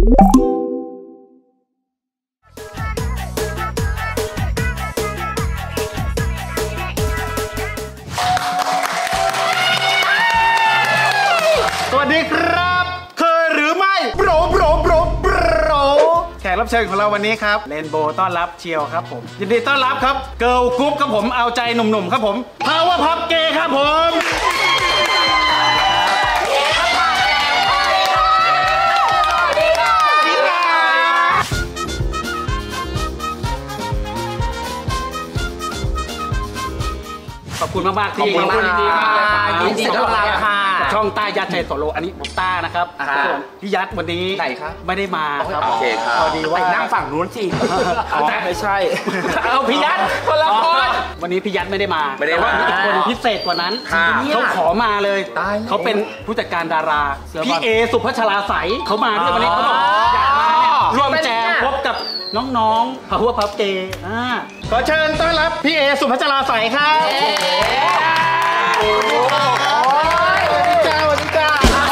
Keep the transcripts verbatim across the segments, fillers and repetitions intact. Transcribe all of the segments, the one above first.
สวัสดีครับเคยหรือไม่โบรโบรโบรโบรแขกรับเชิญของเราวันนี้ครับเรนโบว์ต้อนรับเชียวครับผมยินดีต้อนรับครับเกิร์ลกรุ๊ปครับผมเอาใจหนุ่มๆครับผมพาวเวอร์พับเกย์ครับผมขอบคุณมากๆที่มาดีมากยินดีต้อนรับค่ะช่องต้ายัดชัยโสโลอันนี้ผมต้านะครับส่วนพี่ยัดวันนี้ไหนครับไม่ได้มาครับโอเคครับพอดีว่านั่งฝั่งนู้นสิไม่ใช่เอาพี่ยัดคนละคนวันนี้พี่ยัดไม่ได้มาไม่ได้มาอีกคนพิเศษกว่านั้นเขาขอมาเลยเขาเป็นผู้จัดการดาราพี่เอสุภัชราใสเขามาด้วยวันนี้เขาบอกอยากมาเนี่ยร่วมแจมพบกับน้องๆพาวเวอร์พับเกย์ขอเชิญต้อนรับพี่เอสุภัชราใสครับโอ้โหจ้าวันนี้จ้า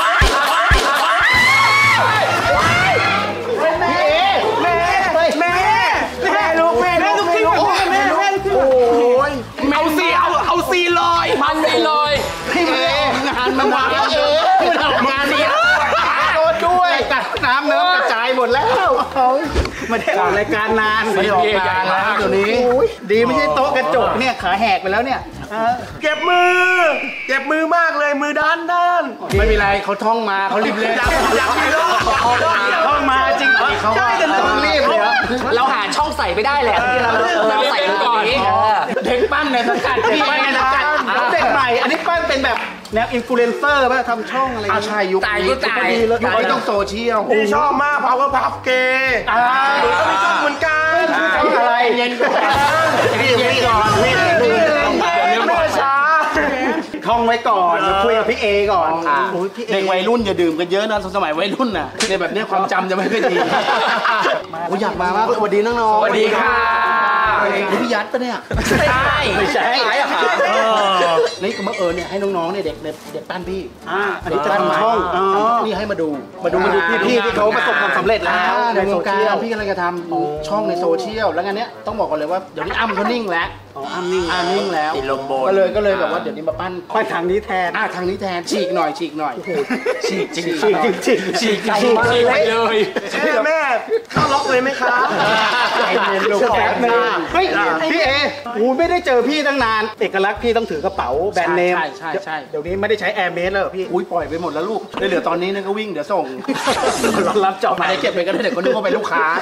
พี่เอแม่แม่แม่ลูกแม่แม่ลูกแม่แม่แม่โอ้ยเอาซีเอาเอาซีลอยมันซีลอยพี่เองานมันวางแล้วเอองานนี้โดนด้วยกัดน้ำเนื้อกระจายหมดแล้วไม่ได้ออกรายการนานไม่ออกงานแล้วตัวนี้ดีไม่ใช่โต๊ะกระจกเนี่ยขาแหกไปแล้วเนี่ยเก็บมือเก็บมือมากเลยมือด้านด้านไม่เป็นไรเขาท่องมาเขารีบเล่นอยากมีโลกท่องมาจริงเขาใช่แต่ต้องรีบเลยเราหาช่องใส่ไปได้แหละที่เราเราใส่ก่อนเด็กปั้นในสังกัดเด็กปั้นในสังกัดเด็กใหม่อันนี้ปั้นเป็นแบบแนวอินฟลูเอนเซอร์ป่ะทำช่องอะไรใช่ยุคนี้ยุคนี้ยุคนี้ต้องโซเชียลพี่ชอบมากเพราะว่าพับเกย์หนูก็ไม่ชอบเหมือนกันช่องอะไรเย็นก่อนพี่พี่ก่อนพี่ไม่ช้าท่องไว้ก่อนคุยกับพี่เอก่อนเด็กวัยรุ่นอย่าดื่มกันเยอะนะสมัยวัยรุ่นน่ะในแบบนี้ความจำจะไม่ค่อยดีผมอยากมามากสวัสดีน้องๆสวัสดีค่ะนี่พี่ยัดปะเนี่ยไม่ใช่ไม่ใช่นี่ก็มาเออเนี่ยให้น้องๆเนี่ยเด็กเด็กปั้นพี่อันนี้จะทำช่องนี่ให้มาดูมาดูมาดูพี่ๆที่เขาประสบความสำเร็จแล้วในโซเชียลพี่กำลังจะทำช่องในโซเชียลแล้วงานเนี้ยต้องบอกกันเลยว่าเดี๋ยวนี้อ้ำเขานิ่งแล้วอ้ำนิ่งอ้ำนิ่งแล้วก็เลยก็เลยแบบว่าเดี๋ยวนี้มาปั้นปั้นทางนี้แทนอ่าทางนี้แทนฉีกหน่อยฉีกหน่อยฉีกฉีกฉีกฉีกฉีกฉีกเลยแม่เข้าล็อกเลยไหมครับไอเย็นลูกแป๊บนึงเฮ้ยพี่เอกูไม่ได้เจอพี่ตั้งนานเอกลักษณ์พี่ต้องถือกระเป๋าแบรนด์เนมใช่ใช่ใช่เดี๋ยวนี้ไม่ได้ใช้แอร์เมสแล้วพี่อุ้ยปล่อยไปหมดแล้วลูกเหลือตอนนี้นั่นก็วิ่งเดี๋ยวส่งรับจอบมาได้เก็บไปก็ได้เดี๋ยวก็นึกว่าเป็นลูกค้า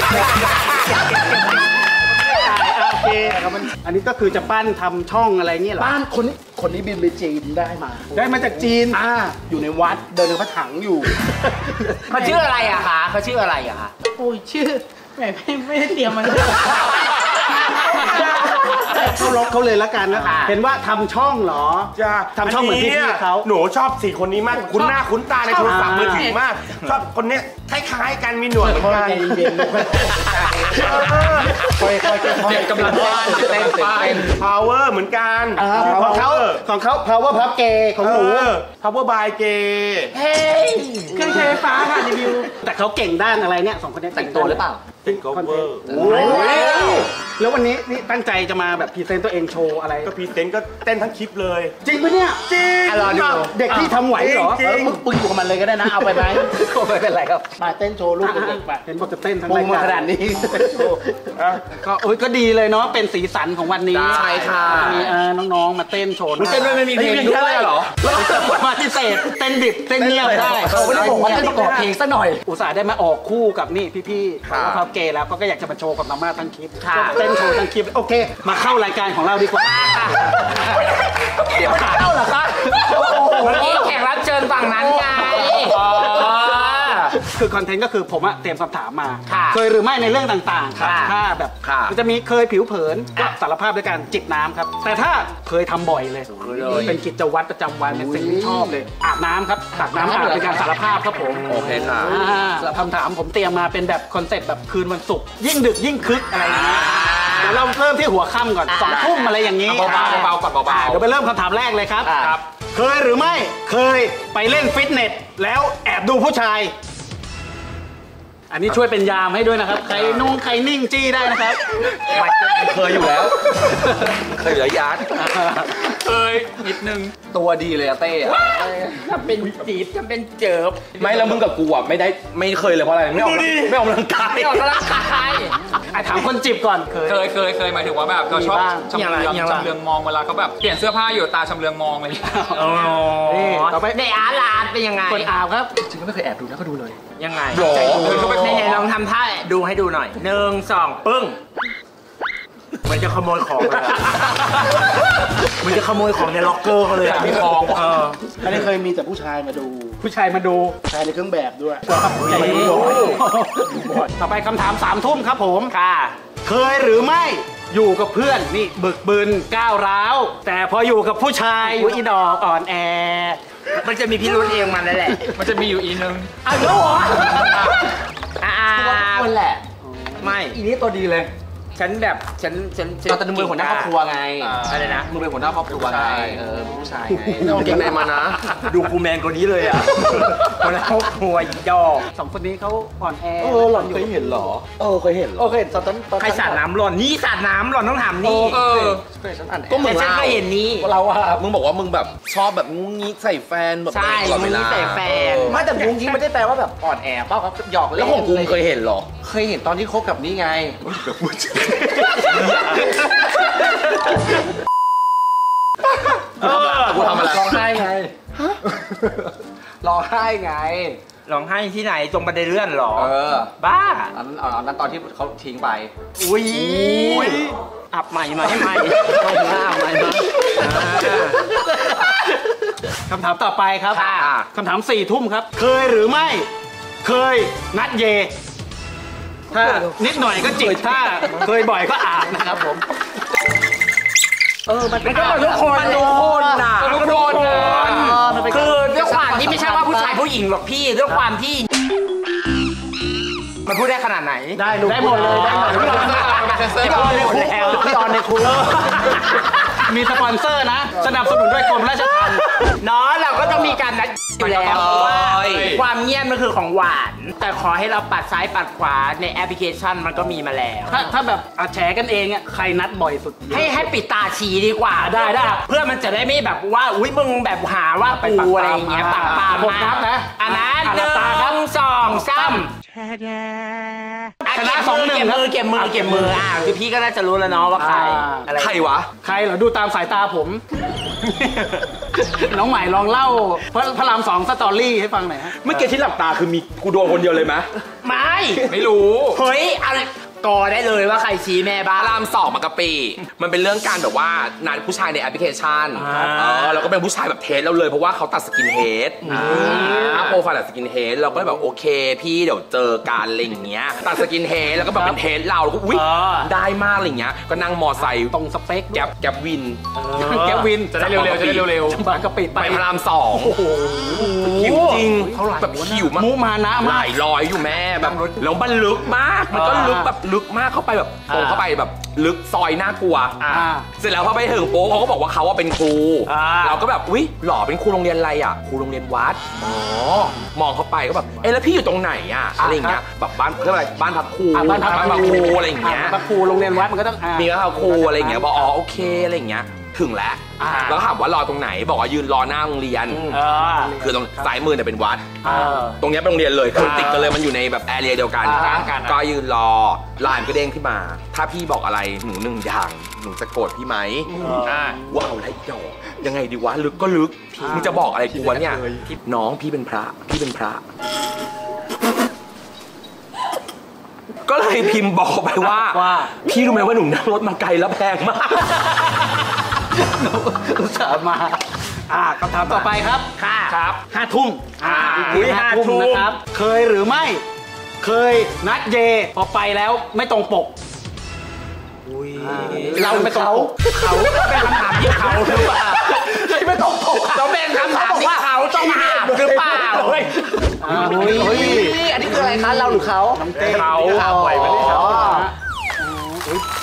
โอเคอันนี้ก็คือจะปั้นทำช่องอะไรเงี้ยหรอปั้นคนนี้คนนี้บินไปจีนได้มาได้มาจากจีนอ่าอยู่ในวัดเดินในพระถังอยู่เขาชื่ออะไรอะคะเขาชื่ออะไรอะคะโอ้ยชื่อแหมไม่ไม่ได้เตรียมมาเขาล็อกเขาเลยละกันนะเห็นว่าทำช่องเหรอจะทำช่องเหมือนพี่เขาหนูชอบสี่คนนี้มากคุ้นหน้าคุ้นตาในโทรศัพท์มือถือมากชอบคนนี้คล้ายๆกันมีหนวดเหมือนกันค่อยๆค่อยๆกำลังว่าเต้นเป็น power เหมือนกันของเขาของเขา power พับเกย์ของหนู power by เกย์เฮ้ยเครื่องใช้ไฟฟ้าค่ะรีวิวแต่เขาเก่งด้านอะไรเนี่ยสองคนนี้แต่งตัวหรือเปล่าเป็นคอนเทนต์แล้ววันนี้นี่ตั้งใจจะมาแบบพรีเซนต์ตัวเองโชว์อะไรก็พรีเซนต์ก็เต้นทั้งคลิปเลยจริงปะเนี่ยจริงเด็กที่ทำไหวเหรอเออมึงปึ้งอยู่กับมันเลยก็ได้นะเอาไปไหมไม่เป็นไรครับมาเต้นโชว์ลูกเด็กไปเห็นบอกจะเต้นทั้งรายการขนาดนี้ก็โอ้ยก็ดีเลยเนาะเป็นสีสันของวันนี้ใช่ค่ะมีน้องๆมาเต้นโชว์เต้นไม่มีเพลงด้วยเหรอมาพิเศษเต้นดิบเต้นเงียบได้เขาไม่ได้บอกว่าเต้นประกอบเพลงซะหน่อยอุตส่าห์ได้มาออกคู่กับนี่พี่ๆพับเกย์แล้วก็อยากจะมาโชว์กับมาม่าทั้งคลิปเต้นโชว์ทั้งคลิปโอเคมาเข้ารายการของเราดีกว่าเดี๋ยวเข้าเหรอคะวันนี้แขกรับเชิญฝั่งนั้นไงคือคอนเทนต์ก็คือผมอะเตรียมคำถามมาเคยหรือไม่ในเรื่องต่างๆถ้าแบบมันจะมีเคยผิวเผินก็สารภาพด้วยการจิบน้ำครับแต่ถ้าเคยทำบ่อยเลยเป็นกิจวัตรประจำวันเป็นสิ่งที่ชอบเลยอาบน้ำครับตักน้ำอาบเป็นการสารภาพครับผมโอเคครับคำถามผมเตรียมมาเป็นแบบคอนเซ็ปต์แบบคืนวันศุกร์ยิ่งดึกยิ่งคึกอะไรอย่างเงี้ยเดี๋ยวเราเริ่มที่หัวค่ำก่อนสองทุ่มอะไรอย่างนี้เบาๆเบาๆก่อนเบาๆเดี๋ยวไปเริ่มคำถามแรกเลยครับเคยหรือไม่เคยไปเล่นฟิตเนสแล้วแอบดูผู้ชายอันนี้ช่วยเป็นยามให้ด้วยนะครับใครนุ่งใครนิ่งจี้ได้นะครับไม่เคยอยู่แล้ว เคยเหลือยาร์ดเคยนิดนึงตัวดีเลยอะเต้อะถ้าเป็นจีบจะเป็นเจิบไม่แล้วมึงกับกูอะไม่ได้ไม่เคยเลยเพราะอะไรไม่ออกไม่ออกกำลังกายไม่ออกกำลังกายอ่ะถามคนจีบก่อนเคยเคยเคยเคยหมายถึงว่าแบบเราชอบมีบ้างชำเลืองอย่างไรชำเลืองมองเวลาเขาแบบเปลี่ยนเสื้อผ้าอยู่ตาชำเลืองมองเลยนี่ต่อไปในอาร์ลาดเป็นยังไงคนอาบครับจริงก็ไม่เคยแอบดูนะก็ดูเลยยังไงหรอเดินเข้าไปไหนๆลองทำท่าดูให้ดูหน่อยหนึ่งสองปึ้งมันจะขโมยของเลยอะมันจะขโมยของในล็อกเกอร์เขาเลยอะมีของเอออันนี้เคยมีแต่ผู้ชายมาดูผู้ชายมาดูชายในเครื่องแบบด้วยใจเย็นต่อไปคำถามสามทุ่มครับผมค่ะเคยหรือไม่อยู่กับเพื่อนนี่บึกบึนก้าวร้าว แต่พออยู่กับผู้ชายอยู่อีดอกอ่อนแอมันจะมีพิรุธเองมันนั่นแหละ มันจะมีอยู่อีนึงอ้าวแล้วเหรออ่าคนแหละไม่อีนี้ตัวดีเลยฉันแบบฉันฉันฉัตอนเป็นมือหัวหน้าครอบครัวไงอะไรนะมึงเป็นหัวหน้าครอบครัวไงเออเป็นผู้ชายไงไม่ต้องเก่งในมานะดูกูแมนกว่านี้เลยอ่ะคนละครอบครัวดอกสองคนนี้เขาอ่อนแอเออหล่อนเคยเห็นเหรอเออเคยเห็นเหรอโอเคตอนนั้นตอนใครสาดน้ำหล่อนนี่สาดน้ำหล่อนต้องถามนี่เออเคยฉันอ่านก็มึแต่งฉันเล่าก็เห็นนี่เราอะมึงบอกว่ามึงแบบชอบแบบงุ้งงี้ใส่แฟนแบบใช่ตลอดเวลางุ้งงี้ใส่แฟนไม่แต่มุ้งยิ้งไม่ได้แปลว่าแบบอ่อนแอเปล่าครับหยอกเล่นแล้วของกูเคยเห็นเหรอเคยเห็นตอนที่คบกับนี่ไงเออกูทำอะไรร้องไห้ไงร้องไห้ไงร้องไห้ที่ไหนตรงบันไดเลื่อนเหรอเออบ้าอันนั้นอันนั้นตอนที่เขาทิ้งไปอุ้ยอับใหม่มาให้ใหม่ต้องหน้าใหม่มาคำถามต่อไปครับค่ะคำถามสี่ทุ่มครับ เคยหรือไม่ เคยนัดเย ถ้านิดหน่อยก็จิกถ้าเคยบ่อยก็อาบนะครับผมเออมันมันก็ทุกคนมันทุกคนน่ะทุกคนมันเป็นคือด้วยความที่ไม่ใช่ว่าผู้ชายผู้หญิงหรอกพี่ด้วยความที่ มันพูดได้ขนาดไหนได้ลูกได้หมดเลยได้หมดเลยพี่ออนในคุกพี่ออนในคุกมีสปอนเซอร์นะ สนับสนุนด้วยกรมราชทัณฑ์เนาะเราก็ต้องมีการนัดอยู่แล้วเพราะว่าความเงียบมันคือของหวาน แต่ขอให้เราปัดซ้ายปัดขวาในแอปพลิเคชันมันก็มีมาแล้วถ้าถ้าแบบอาแฉกันเองอ่ะใครนัดบ่อยสุดให้ให้ปิดตาชี้ดีกว่าได้ได้เพื่อมันจะได้ไม่แบบว่าอุ้ยมึงแบบหาว่าไปปักกูปามอะไรอย่างเงี้ยมาปากปามผมนับนะอันนั้นอ่ะหหลันึ่บตาครับงสองสามชนะสองหนึ่งเก็บมือเก็บมือเก็บมืออ่ะคือพี่ก็น่าจะรู้แล้วเนาะว่าใครอ่าอะไรใครวะใครเหรอดูตามสายตาผม น้องใหม่ลองเล่าพระพระรามสองสตอรี่ให้ฟังหน่อยฮะเมื่อกี้ที่หลับตาคือมีกูโดนคนเดียวเลยไหมไม่ไม่รู้เฮ้ยอะไรกอได้เลยว่าใครชี้แม่บ้าพระรามสองมากะปีมันเป็นเรื่องการแบบว่านัดผู้ชายในแอปพลิเคชันอ่าเออแล้วก็เป็นผู้ชายแบบเทสเราเลยเพราะว่าเขาตัดสกินเฮดอ่าโปรไฟล์ตัดสกินเฮดเราก็เลยแบบโอเคพี่เดี๋ยวเจอกันอะไรอย่างเงี้ยตัดสกินเฮดแล้วก็แบบเป็นเทสเราแล้วก็อุ๊ยได้มากอะไรอย่างเงี้ยก็นั่งมอไซค์ตรงสเปคแก๊ปแก๊ปวินแกปวินจะได้เร็วๆจะได้เร็วบางกะปิไปไปพระรามสองหิวจริงแบบหิวมากมุมานะหมากลายร้อยอยู่แม่แบบแล้วมันลึกมาก มันก็ลึกแบบลึกมากเข้าไปแบบโผล่เข้าไปแบบลึกซอยน่ากลัวอ่าเสร็จแล้วพอไปถึงโป๊ะเขาก็บอกว่าเขาว่าเป็นครูอ่าเราก็แบบอุ๊ยหล่อเป็นครูโรงเรียนอะไรอ่ะครูโรงเรียนวัดอ๋อมองเข้าไปก็แบบเอ๊ะแล้วพี่อยู่ตรงไหนอ่ะอะไรอย่างเงี้ยแบบบ้านเรียกว่าอะไรบ้านพักครูอ่ะบ้านพักบ้านพักครูอะไรอย่างเงี้ยบ้านพักครูโรงเรียนวัดมันก็ต้องอ่ามีก็เขาครูอะไรอย่างเงี้ยบอกอ๋อโอเคอะไรอย่างเงี้ยถึงแล้วอ่าแล้วก็ถามว่ารอตรงไหนบอกว่ายืนรอหน้าโรงเรียนเออคือตรงซ้ายมือเนี่ยเป็นวัดเออตรงเนี้ยเป็นโรงเรียนเลยคือติดกันเลยมันอยู่ในแบบแอเรียเดียวกันอ่ากันก็ยืนรอไลน์ก็เด้งขึ้นมา ถ้าพี่บอกอะไรหนูหนึ่งอย่างหนูจะโกรธพี่ไหมอ่าว้าวไรดอกยังไงดีวะลึกก็ลึกมึงจะบอกอะไรกูวะเนี่ยน้องพี่เป็นพระพี่เป็นพระ ก็เลยพิมพ์บอกไปว่าว่าพี่รู้ไหมว่าหนูนั่งรถมาไกลแล้วแพงมากอุตส่าห์มา อ่าคำถามต่อไปครับค่ะครับห้าทุ่มอ่าอุ๊ยห้าห้าทุ่ทุ่มมนะครับ เคยหรือไม่ เคยนัดเยพอไปแล้วไม่ตรงปกเราไม่ตรงปกเขาเป็นคำถามที่เขาหรือเปล่าไม่ตรงปกต้องเป็นคำถามที่เขาต้องถามหรือเปล่าอ่าโอ้ยอันนี้คืออะไรคะเราหรือเขาเขาปล่อยไปเลยเขาอ๋อโอ้ยส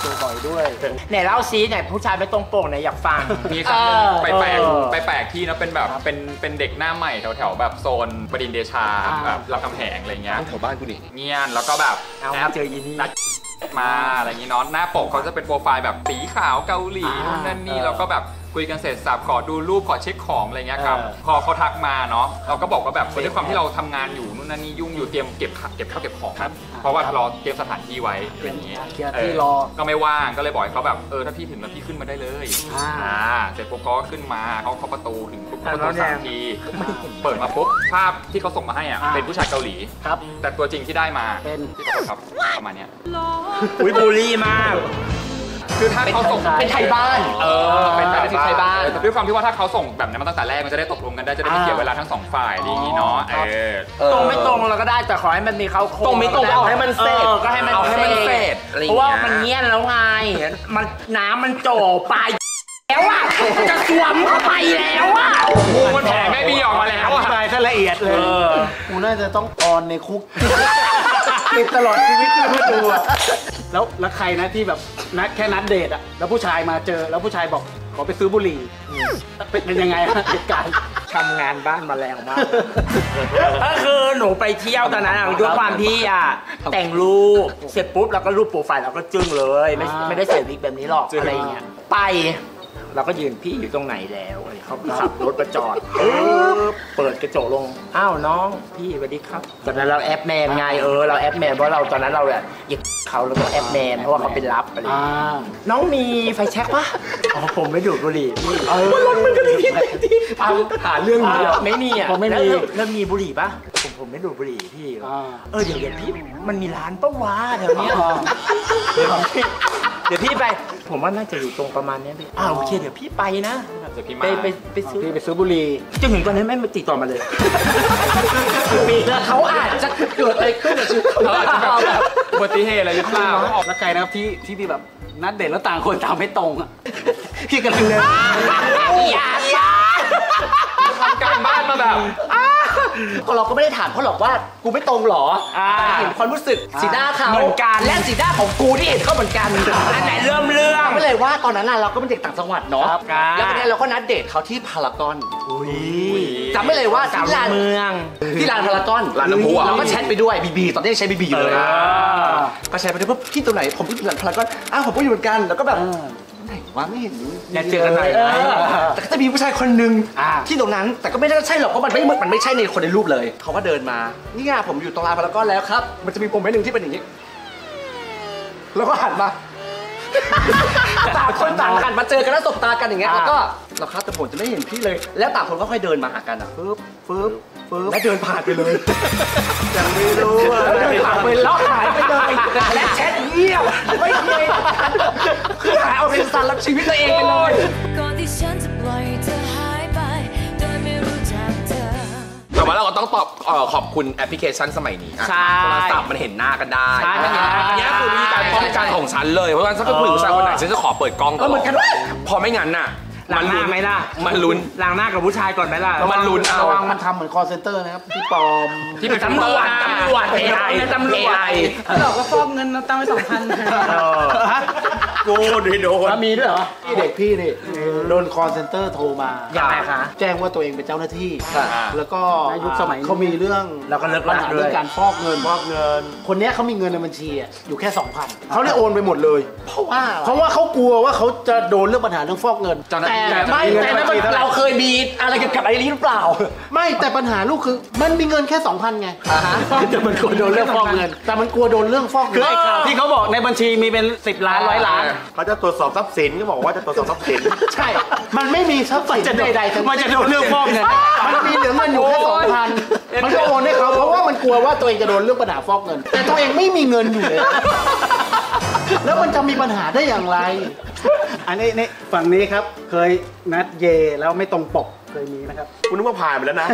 อบ่อยด้วยไหนเล่าซีไหนผู้ชายไม่ตรงปกไหนอยากฟังมีครั้งหนึงไปแปลกเออไปแปลกที่นะเป็นแบบเป็นเป็นเด็กหน้าใหม่แถวแถวๆแบบโซนบดินทร์เดชาอ่าแบบรามคำแหงอะไรเงี้ยแถวบ้านกูดิเงียนแล้วก็แบบเอาแอมาปเจอยีนี่นัดมาอะไรอย่างงี้เนาะหน้าปกเขาจะเป็นโปรไฟล์แบบสีขาวเกาหลีนู่นนั่นนี่แล้วก็แบบคุยกันเสร็จสับขอดูรูปขอเช็คของอะไรเงี้ยครับเออพอเขาทักมาเนาะเราก็บอกว่าแบบด้วยความที่เราทำงานอยู่นู่นนั่นนี่ยุ่งอยู่เตรียมเก็บข้าวเก็บข้าวเก็บของครับเพราะว่าเราเตรียมสถานที่ไว้อะไรอย่างงี้เคลียร์เอที่อรอก็ไม่ว่างก็เลยบอกให้เขาแบบเออถ้าพี่ถึงแล้วพี่ขึ้นมาได้เลยอ่าอ่าเสร็จปุ๊บเขาก็ขึ้นมาเขาเคาะประตูถึงปุ๊บแต่ประตูแล้วเนี่ยสามทีเปิดมาปุ๊บภาพที่เขาส่งมาให้อ่ะอ่าเป็นผู้ชายเกาหลีครับแต่ตัวจริงที่ได้มาเป็นที่เขาครับประมาณเนี้ยอุ้ยบูลลี่มากคือถ้าเขาส่งเป็นไทยบ้านเออเป็นแบบเป็นไทยบ้านเออแต่ด้วยความที่ว่าถ้าเขาส่งแบบนั้นมาตั้งแต่แรกมันจะได้ตกลงกันได้จะได้ไม่เสียเวลาทั้งสองฝ่ายอะไรอย่างงี้เนาะเออตรงไม่ตรงเราก็ได้แต่ขอให้มันมีเขาโคงตรงไม่ตรงก็เอาให้มันเสร็จออก็ให้มันเอาให้มันเสร็จอะไรอย่างเพเงี้ยราะว่ามันเงี้ยนแล้วไงมันน้ำมันโจปลายแล้วอ่ะจะสวมเข้าไปแล้วอ่ะงูมันแผ่แม่บี้ออกมาแล้วออะธิบายซะละเอียดเลยเออกูน่าจะต้องออนในคุก ติดตลอดชีวิตเลยเพื่อดูอะแล้วแล้วใครนะที่แบบนัดแค่นัดเดทอะแล้วผู้ชายมาเจอแล้วผู้ชายบอกขอไปซื้อบุหรี่เป็นเป็นยังไงฮะเหตุการณ์ทำงานบ้านมาแรงมาก ก็คือหนูไปเที่ยวตอนนั้นอะด้วยความที่อ่ะแต่งรูปเสร็จปุ๊บแล้วก็รูปโปรไฟล์เราก็จึ้งเลยไม่ไม่ได้ใส่วิกแบบนี้หรอกอะไรอย่างเงี้ยไปเราก็ยืนพี่อยู่ตรงไหนแล้วอะไรเขาขับรถมาจอดเปิดกระจกลงอ้าวน้องพี่สวัสดีครับตอนนั้นเราแอปแมนไงเออเราแอปแมนเพราะเราตอนนั้นเราแบบอยากเขาแล้วก็แอปแมนเพราะว่าเขาเป็นลับอะไรอย่างอ่าเงี้ยน้องมีไฟแช็กปะอ๋อผมไม่ดูดบุหรี่พี่เออรถมันก็ดีที่เอาหาเรื่องอ่าเดียวไม่มีอ่ะผมไม่มีแล้วแล้วมีบุหรี่ปะผมผมไม่ดูดบุหรี่พี่อ่าเออเดี๋ยวเดี๋ยวพี่มันมีร้านปะวะแถวเนี้ยอ๋อเดี๋ยวพี่เดี๋ยวพี่ไป ผมว่าน่าจะอยู่ตรงประมาณเนี้ยพี่อ้าวโอเคเดี๋ยวพี่ไปนะเดี๋ยวพี่ไปมาไปไปซื้อพี่ไปซื้อบุหรี่จนถึงตอนนี้ไม่มาติดต่อมาเลยปีแล้วเขาอาจจะเกิดอะไรขึ้นกับชีวิตเขาอาจจะแบบอุบัติเหตุอะไรหรือเปล่าแล้วใครนะครับที่ที่พี่แบบนัดเดทแล้วต่างคนต่างไม่ตรงอะพี่กำลังเดินอย่าอย่าทำการบ้านมาแบบเราก็ไม่ได้ถามเขาหรอกว่ากูไม่ตรงหรอแต่เห็นความรู้สึกสีหน้าเขาเหมือนกันและสีหน้าของกูที่เห็นเขาเหมือนกันอันไหนเริ่มเรื่องจำไม่เลยว่าตอนนั้นน่ะเราก็เป็นเด็กต่างจังหวัดเนาะครับแล้ววันนี้เราก็นัดเดทเขาที่พารากอนจำไม่เลยว่าสาวที่ลานเมืองที่ลานพารากอนลานน้ำพุอะเราก็แชทไปด้วยบีบีตอนนี้ยังใช้บีบีอยู่เลยเออก็แชทไปด้วยปุ๊บที่ตรงไหนผมก็อยู่ลานพารากอนอ้าวผมก็อยู่เหมือนกันแล้วก็แบบไหนวะไม่เห็นอยากเจอกันหน่อยเอนะอแต่ก็จะมีผู้ชายคนหนึ่งอ่าที่ตรงนั้นแต่ก็ไม่ได้ใช่หรอกเพราะมันไม่มันไม่ใช่ในคนในรูปเลยเขาก็เดินมานี่ไงผมอยู่ตรงลานพารากอนแล้วครับมันจะมีผมไว้หนึ่งที่เป็นอย่างนี้ แล้วก็หันมา ต่างคนต่างหันมาเจอกันแล้วสบตากันอย่างเงี้ยอ่าแล้วก็เราครับแต่ผมจะไม่เห็นพี่เลย แล้วต่างคนก็ค่อยเดินมาหากันอ่ะฟึบฟึบฟึบและเดินผ่านไปเลยยังไม่รู้อะแล้วเดินผ่านไปแล้วหายไปเลยและแชทเงียบไม่เคยคือหายเอาเป็นซันแล้วชีวิตตัวเองไปเลยก่อนที่ฉันจะปล่อยเธอหายไปโดยไม่รู้จักเธอแต่ว่าเราก็ต้องตอบเอ่อขอบคุณแอปพลิเคชันสมัยนี้อะใช่โทรศัพท์มันเห็นหน้ากันได้ใช่มันเห็นหน้ากันได้เนี่ยคือวิธีการป้องกันของฉันเลย เพราะว่าถ้าเกิดผู้หญิงผู้ชายคนไหนฉันจะขอเปิดกล้องตลเหมืออดนกันด้วยพอไม่งั้นน่ะล้างหน้าลุ้นไหมล่ะมันลุ้นล้างหน้ากับผู้ชายก่อนไหมล่ะมันลุ้นเอาระวังมันทำเหมือนคอเซ็นเตอร์นะครับพี่ปลอมที่เป็นตำรวจตำรวจเอไอตำรวจหลอกก็ฟอกเงินนะตั้งไว้สองพันกูดิโดนมีด้วยเหรอพี่เด็กพี่นี่โดนคอเซ็นเตอร์โทรมายังไงคะแจ้งว่าตัวเองเป็นเจ้าหน้าที่ค่ะแล้วก็ในยุคสมัยเขามีเรื่องแล้วก็เลิกปัญลาหาด้เรื่วอย งการฟอกเงินฟอกเงิน คนเนี้ยเขามีเงินในบัญชีอะอยู่แค่ สองพัน เขาเลยโอนไปหมดเลยเพราะว่าเพราะว่าเขากลัวว่าเขาจะโดนเรื่องปัญหาเรื่องฟอกเงินแต่ไม่แต่นั้นมันเราเคยมีอะไรเกี่ยวกับอะไรนี้หรือเปล่าไม่แต่ปัญหาลูกคือมันมีเงินแค่ สองพัน ไงแต่มันกลัวโดนเรื่องฟอกเงิน แต่มันกลัวโดนเรื่องฟอกเงินไอ้ข่าวที่เขาบอกในบัญชีมีเป็นสิบล้านร้อยล้านเขาจะตรวจสอบทรัพย์สินก็บอกว่าจะตรวจสอบทรัพย์สินใช่ มันไม่มีทรัพย์สินใดๆทั้งมันจะโดนเรื่องฟอกเงิน มันมีเหลือเงินอยู่แค่สองพันมันก็โอนให้เขาเพราะว่ามันกลัวว่าตัวเองจะโดนเรื่องปัญหาฟอกเงิน แต่ตัวเองไม่มีเงินอยู่เลย แล้วมันจะมีปัญหาได้อย่างไร อันนี้นี่ฝั่งนี้ครับ เคยนัดเยแล้วไม่ตรงปก เคยมีนะครับคุณนึกว่าผ่านไปแล้วนะ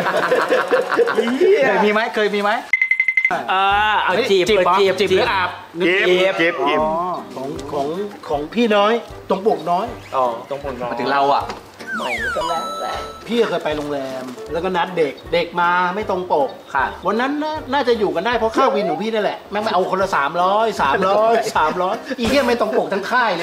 เคยมีไหมเคยมีไหมเออเอาจีบจีบเปิดจีจีบบ จีบหรืออาบจีบจีบจีบอ๋อของของของพี่น้อย ตรงปกน้อยอ๋อตรงบนน้องถึงเราอ่ะใหม่ก็แล้วแหละพี่เคยไปโรงแรม แล้วก็นัดเด็กเด็กมาไม่ตรงปกค่ะวันนั้นน่าน่าจะอยู่กันได้เพราะค่าวินของพี่นั่นแหละแม่งไม่เอาคนละสามร้อยสามร้อยสามร้อยอีเหี้ยไม่ตรงปกทั้งค่ายเลย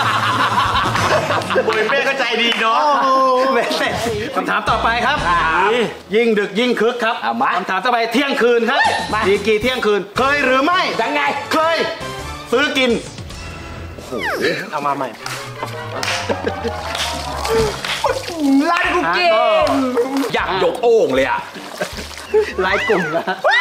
โอ้ยเป้ก็ใจดีเนาะโอ้โหคำถามต่อไปครับ ยิ่งดึกยิ่งคึกครับเอามาคำถามต่อไปเที่ยงคืนครับดีกีเที่ยงคืน เคยหรือไม่ยังไงเคย ซื้อกินเอามาใหม่ร้านกูเก่งอยากยกโอ่งเลยอ่ะไลฟ์กลุ่มนะ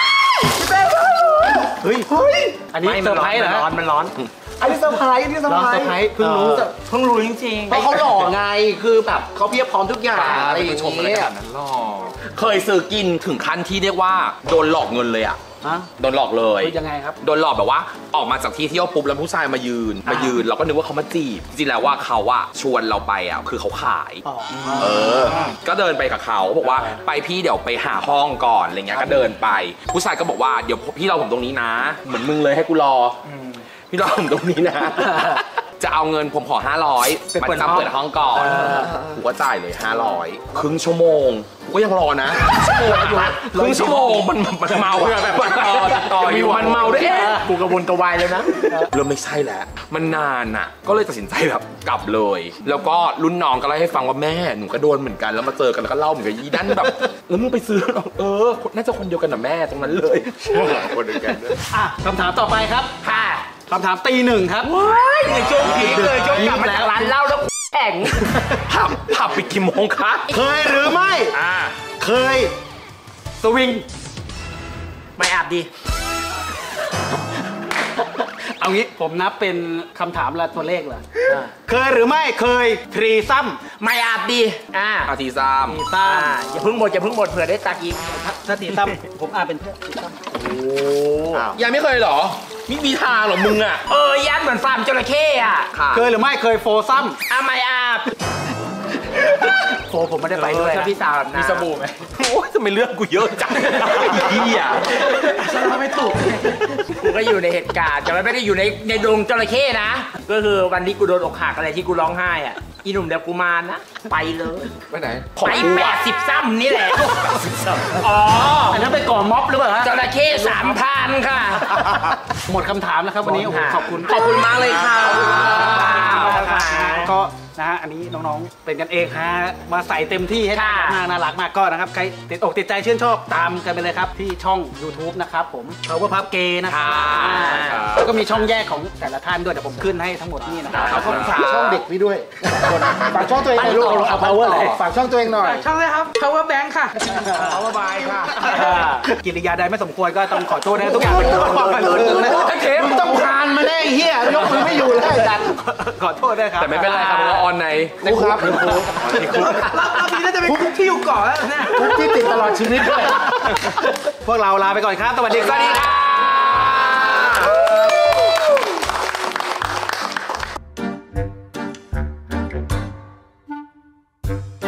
เฮ้ยอันนี้ไม่เซอร์ไพรส์เหรอมันร้อนมันร้อนอันนี้เซอร์ไพรส์อันนี้เซอร์ร้อนไพรเซอร์ส์ไพรส์เพิ่งรู้เพิ่งรู้จริงเพราะเขาหล่อไงคือแบบเขาเพียบพร้อมทุกอย่างอะไรอย่างชมอะไรเงี้ขยนาดนั้นหรอเคยซื้อกินถึงขั้นที่เรียกว่าโดนหลอกเงินเลยอ่ะฮะโดนหลอกเลยยังไงครับโดนหลอกแบบว่าออกมาจากที่เที่ยวปุ๊บแล้วผู้ชายมายืน มายืนเราก็นึกว่าเขามาจีบ จริงๆแล้วว่าเขาอะชวนเราไปอะคือเขาขายอ๋อเออ ก็เดินไปกับเขาบอกว่าไปพี่เดี๋ยวไปหาห้องก่อนอะไรเงี้ยก็เดินไป ผู้ชายก็บอกว่าเดี๋ยวพี่รอผมตรงนี้นะ เหมือนมึงเลยให้กูรออพี่รอผมตรงนี้นะ จะเอาเงินผมขอห้าร้อยไปมันเปิดจำห้องเปิดห้องก่อนกูก็จ่ายเลยห้าร้อยครึ่งชั่วโมงกูก็ยังรอนะครึ่งชั่วโมงมันมันเมาอะมันต่อต่ออยู่มันเมาด้วยเอ๊ะๆ กูกระวนกระวายแล้วนะเริ่มไม่ใช่แล้วมันนานอ่ะ ก็เลยตัดสินใจแบบกลับเลย แล้วก็รุ่นน้องก็เล่าให้ฟังว่าแม่หนูก็โดนเหมือนกันแล้วมาเจอกันแล้วก็เล่าเหมือนกันยีด้านแบบแล้วมึงไปซื้อหรอเออน่าจะคนเดียวกันนะแม่ตรงนั้นเลยคนเดียวกันด้วยอ่ะคำถามต่อไปครับค่ะคำถามตีหนึ่งครับในช่วงพีคเลยช่วงกลับมาจากร้านเหล้าแล้วแข่งผับผับปิดกี่โมงคะเคยหรือไม่อ่าเคย สวิงไม่อาบดีเอางี้ผมนับเป็นคำถามและตัวเลขเหรออ่าเคยหรือไม่เคยทรีซัมไม่อาบดีอ่าอาทีซามทรีซัมอ่าอย่าเพิ่งหมดอย่าเพิ่งหมดเผื่อได้ตักอีกถ้าทรีซัมผมอาเป็นเพื่อนทรีซัมยังไม่เคยเหรอมีมีทางเหรอมึงอ่ะเออยัดเหมือนฟาร์มจระเข้อ่ะค่ะเคยหรือไม่เคยโฟซัมอ่ะไม่อาบโฟผมไม่ได้ไปด้วยถ้านะพี่สาวนะมีสบู่ไหมโอ้ยทำไมเรื่องกูเยอะจังเฮียฉันทำไม่ถูกกูก็อยู่ในเหตุการณ์แต่ไม่ได้อยู่ในในดงจระเข้นะ ก็คือวันนี้กูโดนอกหักอะไรที่กูร้องไห้อ่ะอีหนุ่มเดี๋ยวกูมานะ ไปเลยไปไหนไปแปดสิบซ้ำนี่แหละ อ๋ออันนั้นไปก่อม็อบหรือเปล่าฮะจระเข้สามพันค่ะหมดคำถามแล้วครับวันนี้โอ้โหขอบคุณขอบคุณมากเลยค่ะก็นะฮะอันนี้น้องๆเป็นกันเองฮะมาใส่เต็มที่ให้ได้มากน่ารักมากก็นะครับใครติดอกติดใจชื่นชอบตามกันไปเลยครับที่ช่อง YouTube นะครับผม Power Puff Gay นะครับอ่าแล้วก็มีช่องแยกของแต่ละท่านด้วยเดี๋ยวผมขึ้นให้ทั้งหมดนี่นะครับขอบคุณครับช่องเด็กพี่ด้วยฝากช่องตัวเองหน่อยลูกเอา Power เลยฝากช่องตัวเองหน่อยช่องเลยครับ power bank ค่ะ Power Bye ค่ะกิริยาใดไม่สมควรก็ต้องขอโทษนะทุกอย่างเป็นความบังเอิญนะมึงต้องผ่านมาแน่เฮียยกมือไม่อยู่เลยจัดขอโทษด้วยครับแต่ไม่เป็นไรครับเพราะว่าออนในในคุกครับในคุกรอบนี้น่าจะเป็นคุกที่อยู่เกาะแล้วนะคุกที่ติดตลอดชีวิตด้วย พวกเราลาไปก่อนครับ สวัสดีครับ